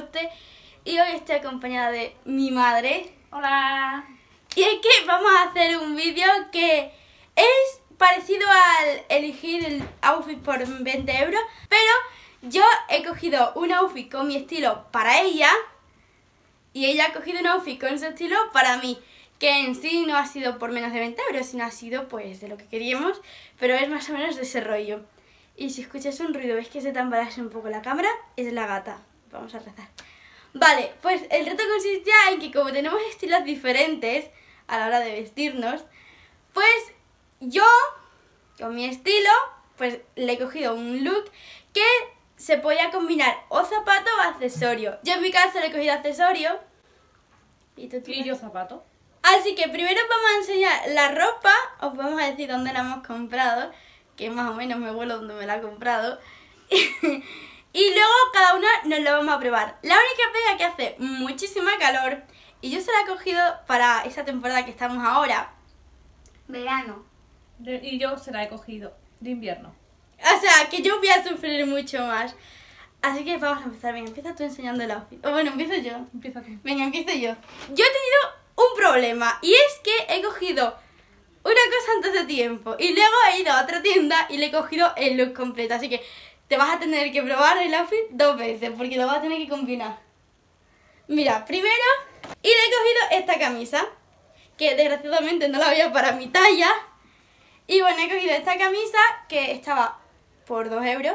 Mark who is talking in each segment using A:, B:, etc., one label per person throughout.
A: guste. Y hoy estoy acompañada de mi madre.
B: Hola.
A: Y es que vamos a hacer un vídeo que es parecido al elegir el outfit por 20 euros. Pero yo he cogido un outfit con mi estilo para ella. Y ella ha cogido un outfit con su estilo para mí. Que en sí no ha sido por menos de 20 euros, sino ha sido pues de lo que queríamos. Pero es más o menos de ese rollo. Y si escuchas un ruido, ves que se tambalease un poco la cámara, es la gata. Vamos a rezar. Vale, pues el reto consistía en que como tenemos estilos diferentes a la hora de vestirnos, pues yo, con mi estilo, pues le he cogido un look que se podía combinar o zapato o accesorio. Yo en mi caso le he cogido accesorio.
B: Y yo zapato.
A: Así que primero vamos a enseñar la ropa, os vamos a decir dónde la hemos comprado, que más o menos me vuelo donde me la he comprado. Y luego cada una nos lo vamos a probar. La única pega que hace muchísima calor y yo se la he cogido para esa temporada que estamos ahora. Verano.
B: Y yo se la he cogido de invierno.
A: O sea, que yo voy a sufrir mucho más. Así que vamos a empezar. Venga, empieza tú enseñando el outfit. O bueno, empiezo yo.
B: Empieza tú.
A: Venga, empiezo yo. Yo he tenido un problema y es que he cogido una cosa antes de tiempo y luego he ido a otra tienda y le he cogido el look completo. Así que te vas a tener que probar el outfit 2 veces porque lo vas a tener que combinar. Mira, primero, y le he cogido esta camisa, que desgraciadamente no la había para mi talla. Y bueno, he cogido esta camisa que estaba por 2 euros,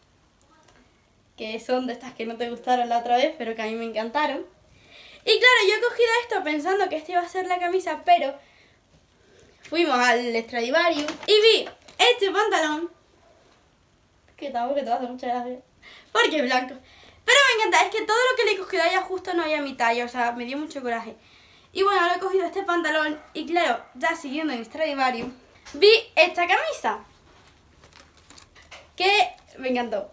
A: que son de estas que no te gustaron la otra vez, pero que a mí me encantaron. Y claro, yo he cogido esto pensando que esta iba a ser la camisa, pero fuimos al Stradivarius y vi este pantalón, que tampoco te va a hacer mucha gracia, porque es blanco. Pero me encanta, es que todo lo que le he cogido a ella justo no había mi talla, o sea, me dio mucho coraje. Y bueno, le he cogido este pantalón y claro, ya siguiendo en Stradivarius, vi esta camisa, que me encantó.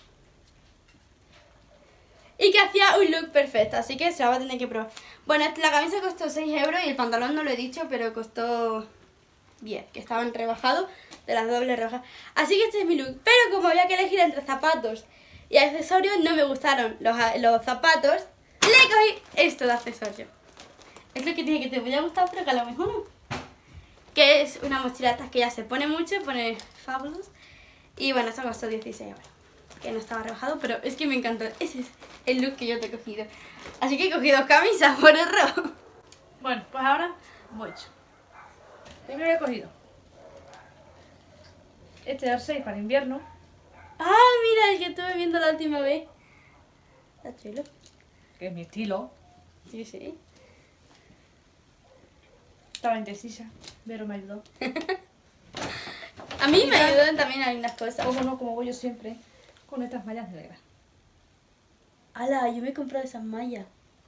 A: Y que hacía un look perfecto, así que se la va a tener que probar. Bueno, la camisa costó 6 euros y el pantalón no lo he dicho, pero costó bien, que estaban rebajados de las dobles rebajas. Así que este es mi look. Pero como había que elegir entre zapatos y accesorios, no me gustaron los zapatos. Le cogí esto de accesorio. Es lo que dije que te podía gustar, pero que a lo mejor no. Que es una mochila estas que ya se pone mucho, pone Fabulous. Y bueno, esto costó 16 euros. Que no estaba rebajado, pero es que me encantó. Ese es el look que yo te he cogido. Así que he cogido 2 camisas por error.
B: Bueno, pues ahora voy yo. Primero he cogido este jersey para invierno.
A: Ah, mira, el que estuve viendo la última vez. Está chulo.
B: Que es mi estilo.
A: Sí, sí.
B: Estaba indecisa, pero me ayudó.
A: A mí me ayudan también algunas cosas.
B: Como no, como voy yo siempre, con estas mallas negras.
A: Ala, yo me he comprado esas mallas.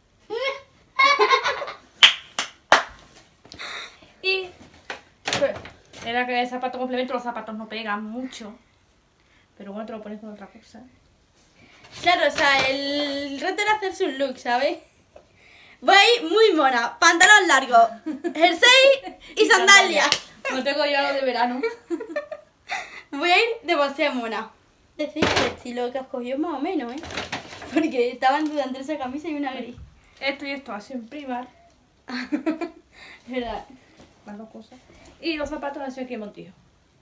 B: Y pues, era que el zapato complemento, los zapatos no pegan mucho. Pero bueno, te lo pones con otra cosa.
A: Claro, o sea, el reto era hacerse un look, ¿sabes? Voy muy mona, pantalón largo, jersey y sandalias.
B: No tengo yo algo de verano.
A: Voy a ir demasiado mona. Decir que el estilo que has cogido más o menos, ¿eh? Porque estaban dudando entre esa camisa y una gris.
B: Esto y esto así en Primark.
A: Es verdad.
B: Las dos cosas. Y los zapatos han sido aquí en Montijo.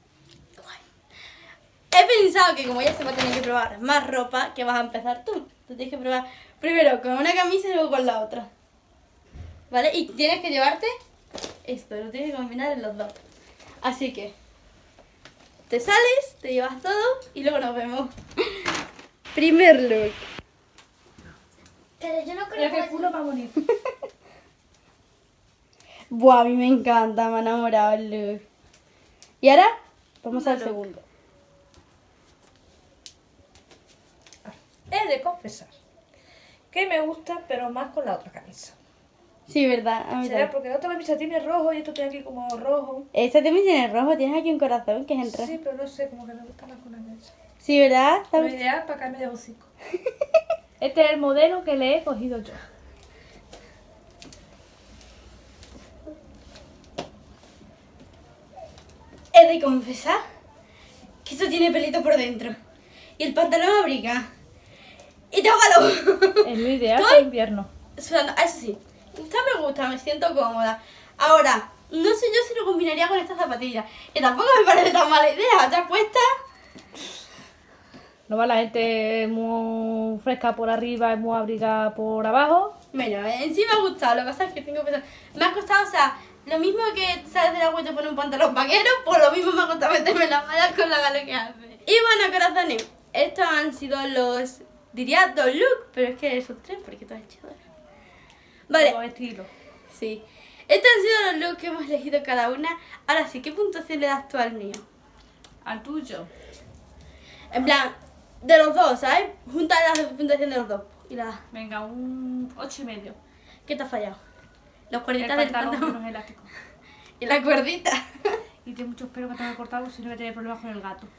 A: He pensado que como ya se va a tener que probar más ropa, que vas a empezar tú. Tú tienes que probar primero con una camisa y luego con la otra. ¿Vale? Y tienes que llevarte esto, lo tienes que combinar en los dos. Así que te sales, te llevas todo y luego nos vemos. Primer look.
C: Pero yo no creo
B: Mira
C: que
B: qué culo más bonito.
A: Buah, a mí me encanta, me ha enamorado el look. Y ahora vamos al
B: Look.
A: segundo.
B: He de confesar que me gusta, pero más con la otra camisa.
A: Sí, verdad. A mí
B: ¿Será
A: también.
B: porque la otra camisa tiene rojo y esto tiene aquí como rojo?
A: Esta también tiene rojo, tienes aquí un corazón que es en rojo.
B: Sí, pero no sé, como que me gusta más con la camisa.
A: Sí, ¿verdad? ¿Te
B: Lo
A: gusta?
B: ideal para caerme de hocico. Este es el modelo que le he cogido yo.
A: He de confesar que esto tiene pelito por dentro. Y el pantalón abriga. Y tengo calor.
B: En Es lo ideal para invierno.
A: Sudando. Eso sí, esta me gusta, me siento cómoda. Ahora, no sé yo si lo combinaría con estas zapatillas, que tampoco me parece tan mala idea. ¿Ya puesta?
B: No va la gente muy fresca por arriba y muy abrigada por abajo.
A: Bueno, en sí me ha gustado, lo que pasa es que tengo que pensar. Me ha costado, o sea, lo mismo que sales de la web y te pones un pantalón vaquero, pues lo mismo me ha costado meterme las mallas con la gala que hace. Y bueno, corazones, estos han sido los, diría 2 looks, pero es que son 3 porque tú has hecho 2. Vale.
B: Con estilo.
A: Sí. Estos han sido los looks que hemos elegido cada una. Ahora sí, ¿qué puntuación le das tú al mío?
B: Al tuyo.
A: En plan, de los dos, ¿sabes? Junta la puntuación de los dos. Y la das.
B: Venga, un 8,5.
A: ¿Qué te ha fallado? Los
B: El
A: cuerditas del
B: pantalón
A: pantalón.
B: que no es elástico.
A: Y la cuerdita.
B: Y tiene muchos pelos que tengo que cortar, si no voy a tener problemas con el gato.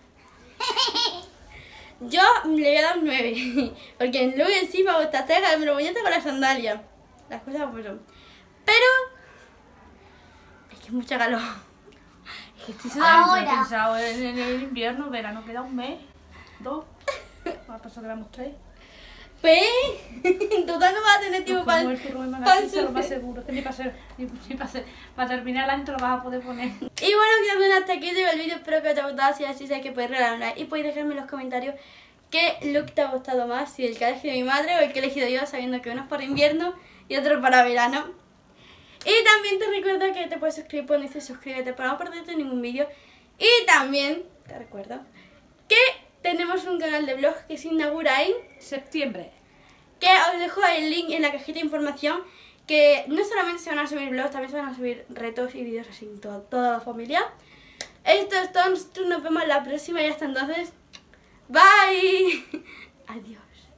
A: Yo le voy a dar un 9. Porque en look en sí me gusta. Me lo voy a con la sandalia. Las cosas como son. Pero es que es mucha calor. Es que estoy sudando.
B: Yo he pensado en el invierno, verano, queda un mes, 2. Ahora pasó que éramos 3.
A: Pues, en total no vas a tener tiempo para
B: Lo más seguro, que ni para terminar el año te lo vas a poder poner.
A: Y bueno, quedando hasta aquí llega el vídeo. Espero que os haya gustado. Si es así, sabéis que podéis regalar un like. Y podéis dejarme en los comentarios qué look te ha gustado más. Si el que ha elegido mi madre o el que he elegido yo, sabiendo que uno es para invierno y otro para verano. Y también te recuerdo que te puedes suscribir cuando dices suscríbete para no perderte ningún vídeo. Y también te recuerdo que tenemos un canal de vlogs que se inaugura en
B: Septiembre.
A: que os dejo el link en la cajita de información, que no solamente se van a subir vlogs, también se van a subir retos y vídeos así toda la familia. Esto es todo, nosotros nos vemos la próxima y hasta entonces, bye. Adiós.